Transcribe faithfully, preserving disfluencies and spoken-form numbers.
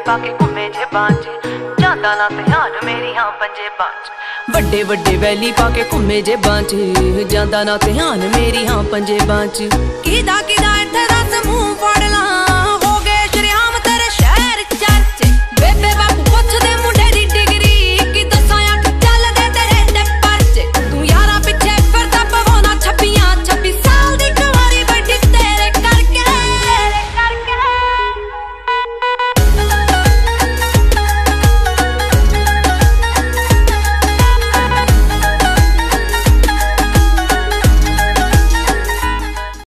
पाके घूमे जेबां च जांदा ना ध्यान मेरी हां पंजेबां च वड्डे वड्डे वैली पाके घूमे जेबां च जांदा ना ध्यान मेरी हां पंजेबां च किदा किदा इत्थे दस मूंह फड़ लां